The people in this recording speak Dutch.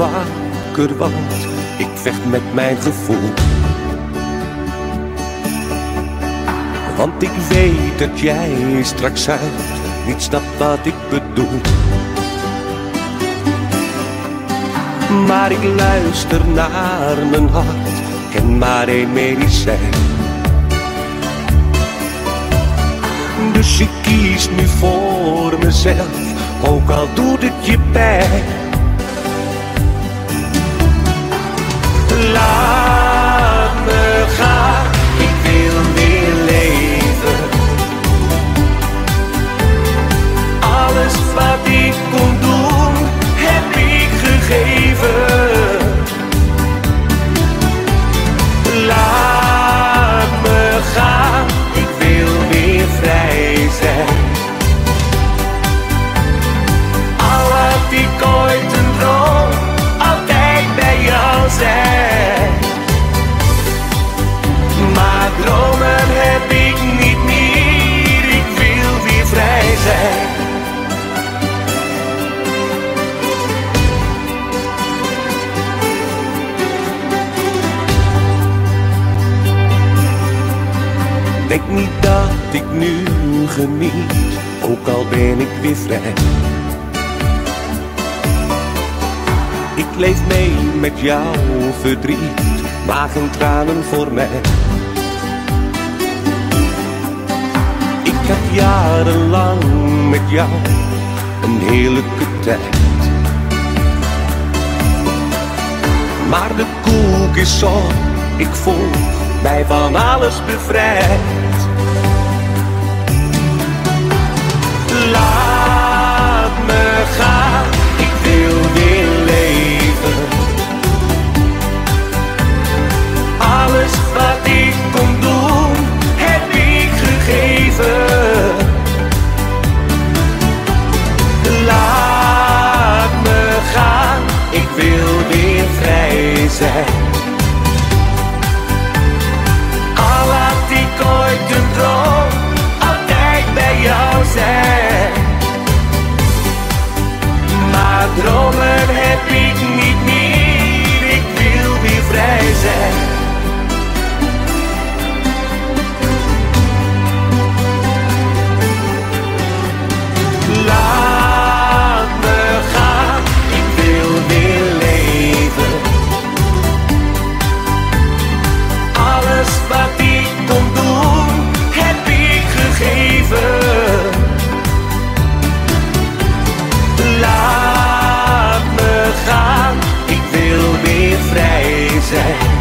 wakker, want ik vecht met mijn gevoel. Want ik weet dat jij straks uit niet snapt wat ik bedoel. Maar ik luister naar mijn hart, ken maar één medicijn. Dus ik kies nu voor mezelf, ook al doet het je pijn. Laat me gaan, ik wil weer leven. Alles wat ik kon doen, heb ik gegeven. Laat me gaan, ik wil weer vrij zijn. Al had ik ooit een droom, altijd bij jou zijn. Maar dromen heb ik niet meer, ik wil weer vrij zijn. Denk niet dat ik nu geniet, ook al ben ik weer vrij. Ik leef mee met jouw verdriet, maar geen tranen voor mij. Ik had jarenlang met jou een heerlijke tijd. Maar de koek is op, ik voel mij van alles bevrijd. Laat me gaan, ik wil weer leven. Alles wat ik kon doen, heb ik gegeven. Laat me gaan, ik wil weer vrij zijn. Al had ik ooit een droom, altijd bij jou zijn. Maar dromen heb ik niet meer, ik wil weer vrij zijn. Laat me gaan, ik wil weer leven. Alles wat ik kon doen, heb ik gegeven. Laat me gaan, ik wil weer vrij zijn.